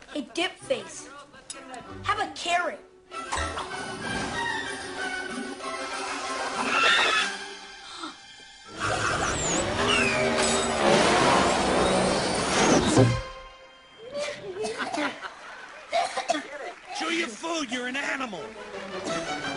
A dip face. Have a carrot. Chew your food, you're an animal.